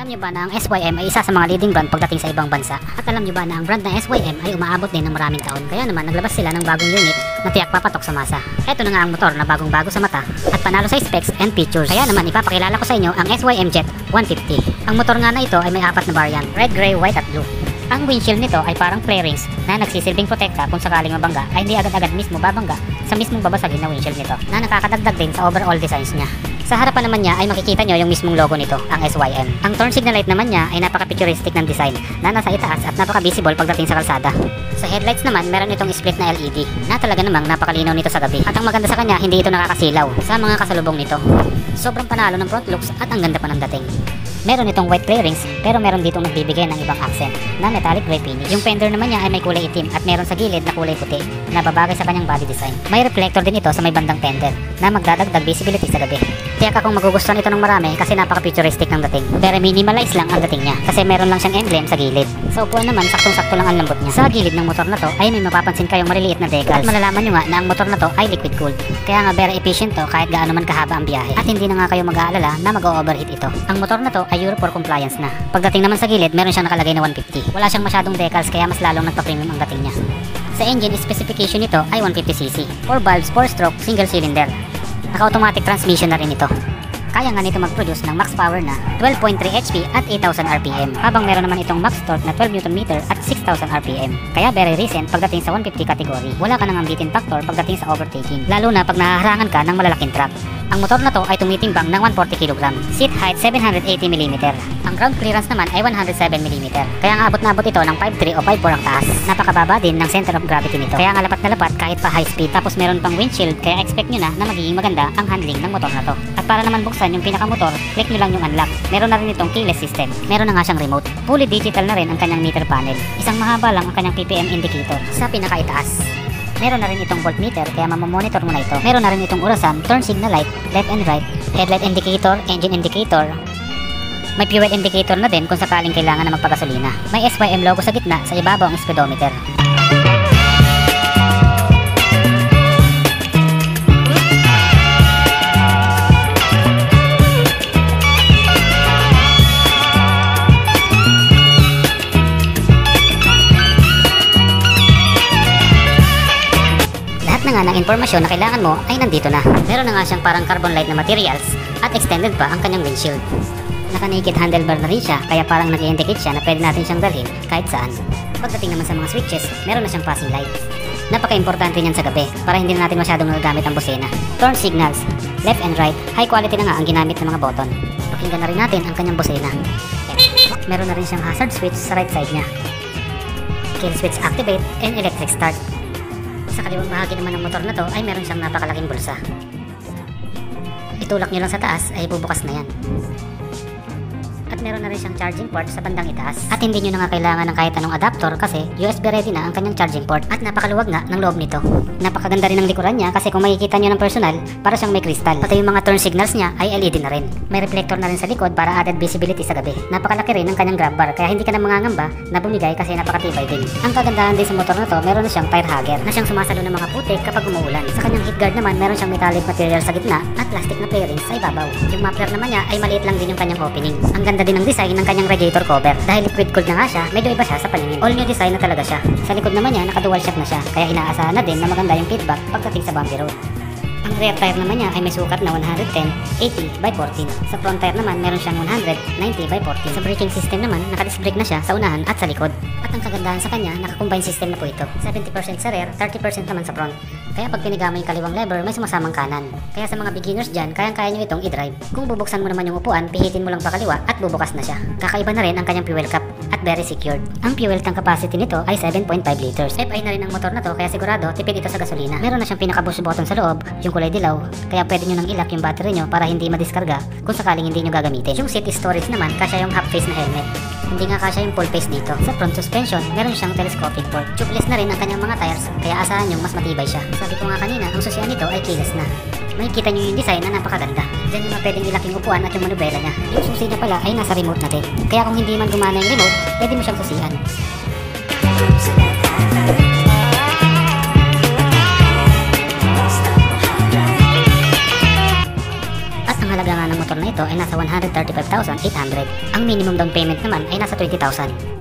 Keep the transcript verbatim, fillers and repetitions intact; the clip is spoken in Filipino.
Alam niyo ba na ang S Y M ay isa sa mga leading brand pagdating sa ibang bansa? At alam niyo ba na ang brand ng S Y M ay umaabot din ng maraming taon? Kaya naman naglabas sila ng bagong unit na tiyak papatok sa masa. Ito na nga ang motor na bagong bago sa mata at panalo sa specs and features. Kaya naman ipapakilala ko sa inyo ang S Y M Jet one fifty. Ang motor nga na ito ay may apat na variant, red, gray, white at blue. Ang windshield nito ay parang flare rings na nagsisilbing protekta kung sakaling mabangga ay hindi agad-agad mismo babangga sa mismong babasagin na windshield nito na nakakadagdag din sa overall designs niya. Sa harapan naman niya ay makikita nyo yung mismong logo nito, ang S Y M. Ang turn signal light naman niya ay napaka-futuristic ng design na nasa itaas at napaka-visible pagdating sa kalsada. Sa headlights naman, meron itong split na L E D na talaga namang napakalinaw nito sa gabi. At ang maganda sa kanya, hindi ito nakakasilaw sa mga kasalubong nito. Sobrang panalo ng front looks at ang ganda pa ng dating. Meron itong white clearings pero meron ditong nagbibigay ng ibang accent na metallic gray finish. Yung fender naman niya ay may kulay itim at meron sa gilid na kulay puti na babagay sa kanyang body design. May reflector din ito sa may bandang fender na magdadagdag visibility sa gabi. Tiyak akong magugustuhan ito ng marami kasi napaka-futuristic ng dating. Pero minimalize lang ang dating niya kasi meron lang siyang emblem sa gilid. Sa upuan naman, saktong-sakto lang ang lambot niya. Sa gilid ng motor na to ay may mapapansin kayong maliliit na decals. At malalaman nyo nga na ang motor na to ay liquid cooled. Kaya nga very efficient to kahit gaano man kahaba ang biyahe. At hindi na nga kayo mag-aalala na mag-overheat ito. Ang motor na to ay Euro four compliance na. Pagdating naman sa gilid, meron siyang nakalagay na one fifty. Wala siyang masyadong decals kaya mas lalong nagpa-premium ang dating niya. Sa engine specification nito ay one fifty c c. four valves, four stroke, single cylinder. Naka-automatic transmission na rin ito. Kaya nga nito mag-produce ng max power na twelve point three H P at eight thousand R P M, habang meron naman itong max torque na twelve newton meter at six thousand R P M. Kaya very recent pagdating sa one fifty category. Wala ka nang beating factor pagdating sa overtaking, lalo na pag nahaharangan ka ng malalaking truck. Ang motor na to ay tumitimbang ng one hundred forty kilogram. Seat height seven hundred eighty millimeter. Ang ground clearance naman ay one hundred seven millimeter. Kaya nga abot na abot ito ng five three o five four ang taas. Napakababa din ng center of gravity nito. Kaya nga lapat na lapat kahit pa high speed. Tapos meron pang windshield kaya expect nyo na na magiging maganda ang handling ng motor na to. At para naman buksan yung pinakamotor, click nyo lang yung unlock. Meron na rin itong keyless system. Meron na nga siyang remote. Fully digital na rin ang kanyang meter panel. Isang mahaba lang ang kanyang P P M indicator sa pinakaitaas. Meron na rin itong voltmeter kaya mamamonitor mo na ito. Meron na rin itong orasan, turn signal light, left and right, headlight indicator, engine indicator. May fuel indicator na din kung sakaling kailangan na magpagasolina. May S Y M logo sa gitna, sa ibabaw ang speedometer. Na nga ng impormasyon na kailangan mo ay nandito na. Meron na nga siyang parang carbon light na materials at extended pa ang kanyang windshield. Naka-naked handlebar na rin siya kaya parang nag-indicate siya na pwede natin siyang dalhin kahit saan. Pagdating naman sa mga switches, meron na siyang passing lights. Napaka-importante niyan sa gabi para hindi na natin masyadong nagagamit ang busina. Turn signals, left and right, high quality na nga ang ginamit ng mga button. Pakinggan na rin natin ang kanyang busina. Meron na rin siyang hazard switch sa right side niya. Kill switch activate and electric start. Sa kaliwang bahagi naman ng motor na to ay meron siyang napakalaking bulsa. Itulak nyo lang sa taas ay bubukas na yan. At meron na rin siyang charging port sa bandang itaas. At hindi nyo na nga kailangan ng kahit anong adapter kasi U S B ready na ang kanyang charging port. At napakaluwag nga ng loob nito. Napakaganda rin ng likuran niya kasi kung makikita nyo ng personal, para siyang may kristal. Pati yung mga turn signals niya ay L E D na rin. May reflector na rin sa likod para added visibility sa gabi. Napakalaki rin ang kanyang grab bar kaya hindi ka na mangangamba na bumigay kasi napakatibay din. Ang kagandahan din sa motor na to, meron na siyang tire hugger na siyang sumasalo ng mga putik kapag umuulan. Sa kanyang heat guard naman, meron siyang metallic material sa gitna at plastic na fairings sa ibabaw. Yung muffler naman niya ay maliit lang din yung kanyang opening. Ang ganda din ng design ng kanyang radiator cover. Dahil liquid cooled na nga siya, medyo iba siya sa paningin. All new design na talaga siya. Sa likod naman niya, naka-dual shock na siya. Kaya inaasahan na din na maganda yung feedback pagdating sa bumpy road. Ang rear tire naman niya ay may sukat na one ten, eighty by fourteen. Sa front tire naman, meron siyang one ninety by fourteen. Sa braking system naman, naka-disc brake na siya sa unahan at sa likod. At ang kagandahan sa kanya, naka-combine system na po ito. seventy percent sa rear, thirty percent naman sa front. Kaya pag piniga mo yung kaliwang lever, may sumasamang kanan. Kaya sa mga beginners dyan, kayang-kaya nyo itong i-drive. Kung bubuksan mo naman yung upuan, pihitin mo lang pa kaliwa at bubukas na siya. Kakaiba na rin ang kanyang fuel cap at very secured. Ang fuel tank capacity nito ay seven point five liters. F I na rin ang motor na to kaya sigurado tipid ito sa gasolina. Meron na siyang pinaka-boost button sa loob, yung kulay dilaw, kaya pwede nyo nang ilak yung battery nyo para hindi madiskarga kung sakaling hindi nyo gagamitin. Yung seat storage naman, kasya yung half face na helmet. Hindi nga kasya yung full face dito. Sa front suspension, meron siyang telescopic port. Tubeless na rin ang kanyang mga tires, kaya asahan nyo mas matibay siya. Sabi ko nga kanina, ang susian nito ay keyless na. Makikita nyo yung design na napakaganda. Diyan nyo pwedeng ilak yung upuan at yung manubela niya. Yung susi niya pala ay nasa remote na din. Kaya kung hindi man gumana yung remote, pwede mo siyang susian. Ang halaga nga ng motor na ito ay nasa one hundred thirty-five thousand eight hundred. Ang minimum down payment naman ay nasa twenty thousand.